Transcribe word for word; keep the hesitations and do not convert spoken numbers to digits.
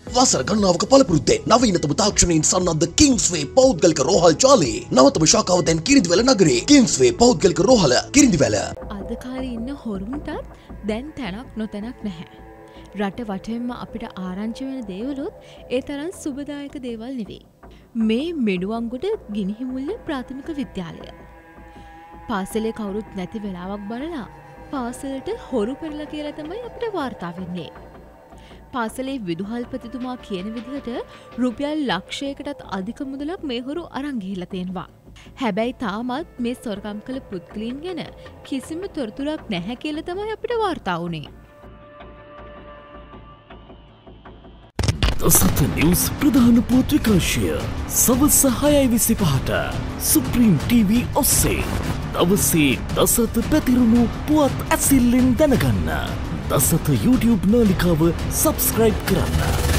වසර ගණනාවක පළපුරුද්දෙන් නවීනතම තාක්ෂණයෙන් සන්නද්ධ කිංස්වේ පෞද්ගලික රෝහල් ජාලයේ නවතම ශාඛාව දැන් කිරිඳිවැල නගරේ. කිංස්වේ පෞද්ගලික රෝහල කිරිඳිවැල. අද කාලේ ඉන්න හොරුන්ටත් දැන් තැනක් නොතැනක් නැහැ. රට වටෙන්ම අපිට ආරංචි වෙන දේවලුත් ඒ තරම් සුබදායක දේවල් නෙවෙයි. මේ මෙඩුවන්ගොඩ ගිනිහිමුල්ල ප්‍රාථමික විද්‍යාලය. පාසලේ කවුරුත් නැති වෙලාවක් බලලා පාසලට හොරු පෙරලා කියලා තමයි අපිට වාර්තා වෙන්නේ. පාසලේ විදුහල්පතිතුමා කියන විදිහට රුපියල් ලක්ෂයකටත් අධික මුදලක් මේ හොරු අරන් ගිහිල්ලා තියෙනවා. හැබැයි තාමත් මේ සොරකම් කළ පුද්ගලයන් ගැන කිසිම තොරතුරක් නැහැ කියලා තමයි අපිට වාර්තා වුණේ. දසත නිවුස් ප්‍රධාන පුවත් විකාශය සවස් හයයි විසිපහට සුප්‍රීම් ටීවී ඔස්සේ දවසේ දසත පැතිරුණු පුවත් ඇසිල්ලෙන් දැනගන්න. දසත YouTube නාලිකාව සබස්ක්‍රයිබ් කරන්න.